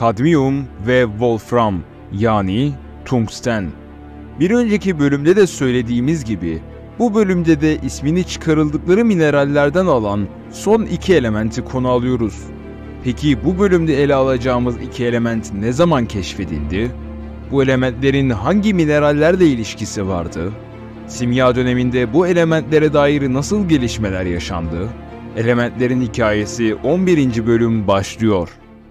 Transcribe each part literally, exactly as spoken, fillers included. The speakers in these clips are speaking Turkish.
kadmiyum ve wolfram yani tungsten. Bir önceki bölümde de söylediğimiz gibi bu bölümde de ismini çıkarıldıkları minerallerden alan son iki elementi konu alıyoruz. Peki bu bölümde ele alacağımız iki element ne zaman keşfedildi? Bu elementlerin hangi minerallerle ilişkisi vardı? Simya döneminde bu elementlere dair nasıl gelişmeler yaşandı? Elementlerin hikayesi on birinci bölüm başlıyor.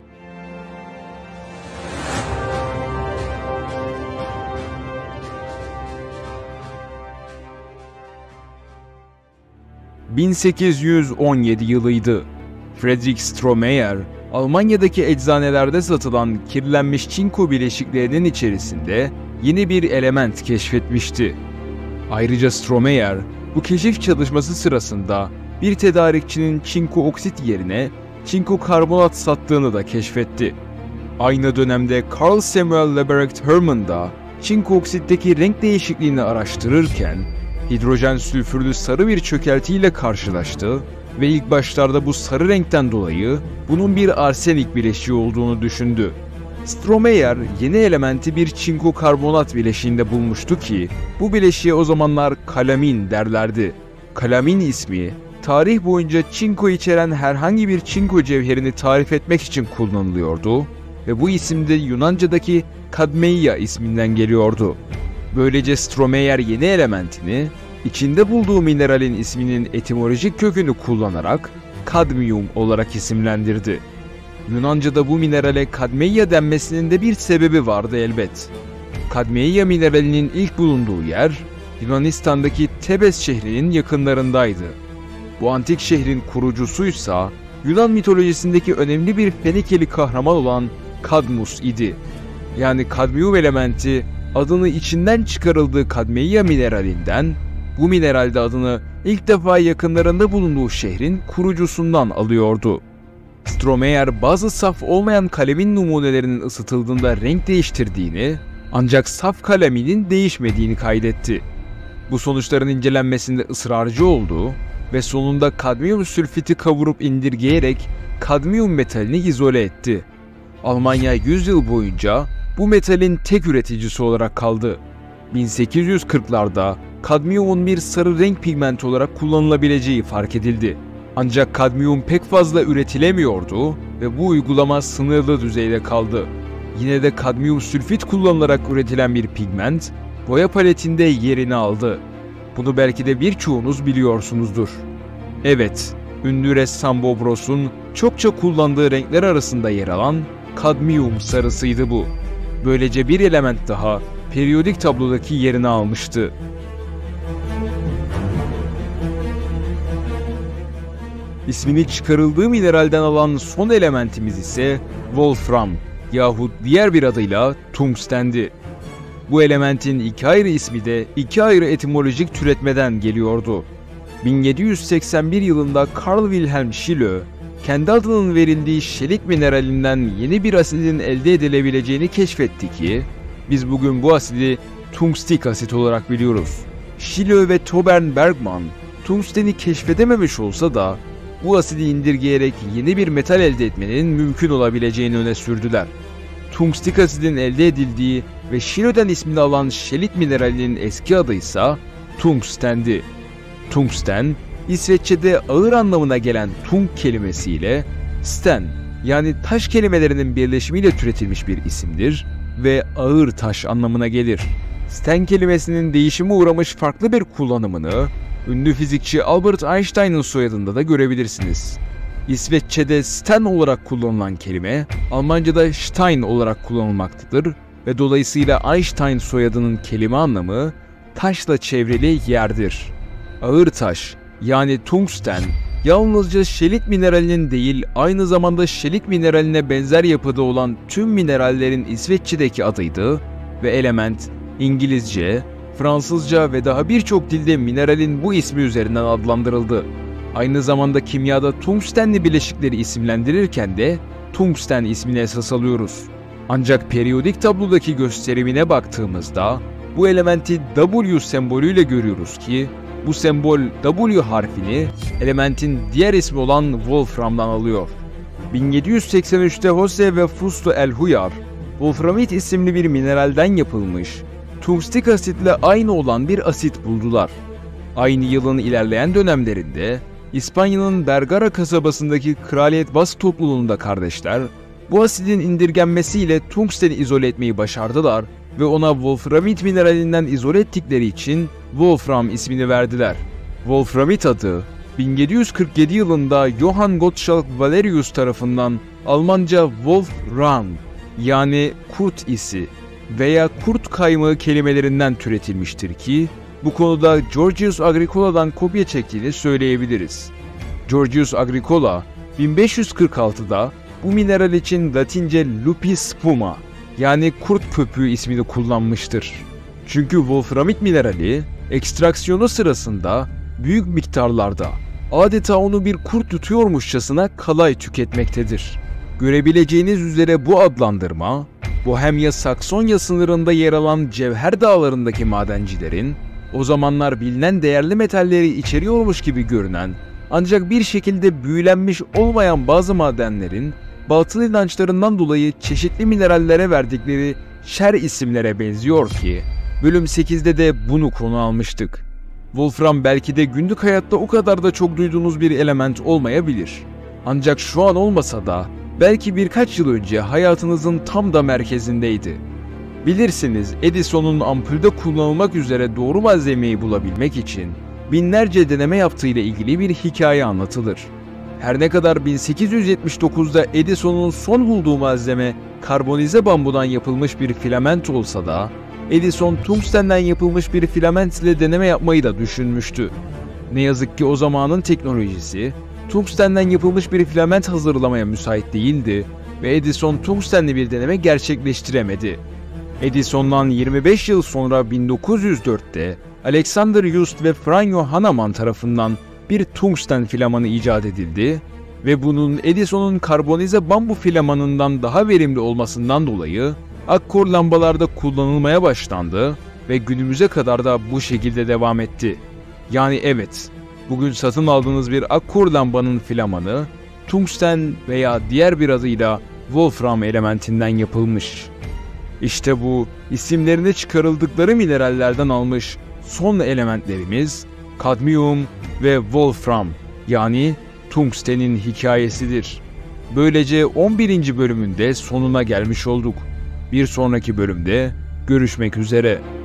bin sekiz yüz on yedi yılıydı. Friedrich Stromeyer, Almanya'daki eczanelerde satılan kirlenmiş çinko bileşiklerinin içerisinde yeni bir element keşfetmişti. Ayrıca Stromeyer, bu keşif çalışması sırasında bir tedarikçinin çinko oksit yerine çinko karbonat sattığını da keşfetti. Aynı dönemde Carl Samuel Lebrecht Herman da çinko oksitteki renk değişikliğini araştırırken hidrojen sülfürlü sarı bir çökeltiyle karşılaştı ve ilk başlarda bu sarı renkten dolayı bunun bir arsenik bileşiği olduğunu düşündü. Stromeyer yeni elementi bir çinko karbonat bileşiğinde bulmuştu ki bu bileşiğe o zamanlar kalamin derlerdi. Kalamin ismi tarih boyunca çinko içeren herhangi bir çinko cevherini tarif etmek için kullanılıyordu ve bu isim de Yunanca'daki kadmeia isminden geliyordu. Böylece Stromeyer yeni elementini içinde bulduğu mineralin isminin etimolojik kökünü kullanarak kadmiyum olarak isimlendirdi. Yunanca'da bu minerale kadmeia denmesinin de bir sebebi vardı elbet. Kadmeia mineralinin ilk bulunduğu yer Yunanistan'daki Tebes şehrinin yakınlarındaydı. Bu antik şehrin kurucusuysa Yunan mitolojisindeki önemli bir Fenikeli kahraman olan Kadmus idi. Yani kadmiyum elementi adını içinden çıkarıldığı kadmeia mineralinden, bu mineralde adını ilk defa yakınlarında bulunduğu şehrin kurucusundan alıyordu. Stromeyer bazı saf olmayan kalemin numunelerinin ısıtıldığında renk değiştirdiğini, ancak saf kaleminin değişmediğini kaydetti. Bu sonuçların incelenmesinde ısrarcı oldu ve sonunda kadmiyum sülfiti kavurup indirgeyerek kadmiyum metalini izole etti. Almanya yüz yıl boyunca bu metalin tek üreticisi olarak kaldı. bin sekiz yüz kırklarda kadmiyumun bir sarı renk pigmenti olarak kullanılabileceği fark edildi. Ancak kadmiyum pek fazla üretilemiyordu ve bu uygulama sınırlı düzeyde kaldı. Yine de kadmiyum sülfit kullanılarak üretilen bir pigment boya paletinde yerini aldı. Bunu belki de birçoğunuz biliyorsunuzdur. Evet, ünlü ressam Bob Ross'un çokça kullandığı renkler arasında yer alan kadmiyum sarısıydı bu. Böylece bir element daha periyodik tablodaki yerini almıştı. İsmini çıkarıldığı mineralden alan son elementimiz ise wolfram yahut diğer bir adıyla tungstendi. Bu elementin iki ayrı ismi de iki ayrı etimolojik türetmeden geliyordu. bin yedi yüz seksen bir yılında Carl Wilhelm Scheele, kendi adının verildiği şelit mineralinden yeni bir asidin elde edilebileceğini keşfetti ki, biz bugün bu asidi tungstik asit olarak biliyoruz. Scheele ve Torbern Bergman, tungsteni keşfedememiş olsa da, bu asidi indirgeyerek yeni bir metal elde etmenin mümkün olabileceğini öne sürdüler. Tungstik asidin elde edildiği ve Scheele'den ismini alan şelit mineralinin eski adı ise tungstendi. Tungsten, İsveççe'de ağır anlamına gelen tung kelimesiyle sten yani taş kelimelerinin birleşimiyle türetilmiş bir isimdir ve ağır taş anlamına gelir. Sten kelimesinin değişime uğramış farklı bir kullanımını ünlü fizikçi Albert Einstein'ın soyadında da görebilirsiniz. İsveççe'de sten olarak kullanılan kelime Almanca'da Stein olarak kullanılmaktadır ve dolayısıyla Einstein soyadının kelime anlamı taşla çevrili yerdir. Ağır taş yani tungsten yalnızca şelit mineralinin değil aynı zamanda şelit mineraline benzer yapıda olan tüm minerallerin İsveççe'deki adıydı ve element İngilizce, Fransızca ve daha birçok dilde mineralin bu ismi üzerinden adlandırıldı. Aynı zamanda kimyada tungstenli bileşikleri isimlendirirken de tungsten ismini esas alıyoruz. Ancak periyodik tablodaki gösterimine baktığımızda bu elementi W sembolüyle görüyoruz ki bu sembol W harfini elementin diğer ismi olan wolfram'dan alıyor. bin yedi yüz seksen üçte Jose ve Fusto El Huyar, wolframit isimli bir mineralden yapılmış, tungstik asitle aynı olan bir asit buldular. Aynı yılın ilerleyen dönemlerinde İspanya'nın Bergara kasabasındaki Kraliyet Bask topluluğunda kardeşler, bu asidin indirgenmesiyle tungsteni izole etmeyi başardılar ve ona wolframit mineralinden izole ettikleri için Wolfram ismini verdiler. Wolframit adı, bin yedi yüz kırk yedi yılında Johann Gottschalk Valerius tarafından Almanca Wolfram yani kurt isi veya kurt kaymağı kelimelerinden türetilmiştir ki, bu konuda Georgius Agricola'dan kopya çektiğini söyleyebiliriz. Georgius Agricola, bin beş yüz kırk altıda bu mineral için Latince lupis spuma yani kurt köpüğü ismini kullanmıştır. Çünkü wolframit minerali ekstraksiyonu sırasında büyük miktarlarda adeta onu bir kurt yutuyormuşçasına kalay tüketmektedir. Görebileceğiniz üzere bu adlandırma, Bohemya Saksonya sınırında yer alan Cevher Dağları'ndaki madencilerin o zamanlar bilinen değerli metalleri içeriyormuş gibi görünen ancak bir şekilde büyülenmiş olmayan bazı madenlerin batıl inançlarından dolayı çeşitli minerallere verdikleri şer isimlere benziyor ki bölüm sekizde de bunu konu almıştık. Wolfram belki de günlük hayatta o kadar da çok duyduğunuz bir element olmayabilir. Ancak şu an olmasa da belki birkaç yıl önce hayatınızın tam da merkezindeydi. Bilirsiniz, Edison'un ampulde kullanılmak üzere doğru malzemeyi bulabilmek için binlerce deneme yaptığıyla ilgili bir hikaye anlatılır. Her ne kadar bin sekiz yüz yetmiş dokuzda Edison'un son bulduğu malzeme karbonize bambudan yapılmış bir filament olsa da Edison tungstenden yapılmış bir filament ile deneme yapmayı da düşünmüştü. Ne yazık ki o zamanın teknolojisi tungstenden yapılmış bir filament hazırlamaya müsait değildi ve Edison tungstenli bir deneme gerçekleştiremedi. Edison'dan yirmi beş yıl sonra bin dokuz yüz dörtte Alexander Just ve Franjo Hahnemann tarafından bir tungsten filamanı icat edildi ve bunun Edison'un karbonize bambu filamanından daha verimli olmasından dolayı akkor lambalarda kullanılmaya başlandı ve günümüze kadar da bu şekilde devam etti. Yani evet, bugün satın aldığınız bir akkor lambanın filamanı tungsten veya diğer bir adıyla wolfram elementinden yapılmış. İşte bu isimlerini çıkarıldıkları minerallerden almış son elementlerimiz kadmiyum ve wolfram yani tungstenin hikayesidir. Böylece on birinci bölümün de sonuna gelmiş olduk. Bir sonraki bölümde görüşmek üzere.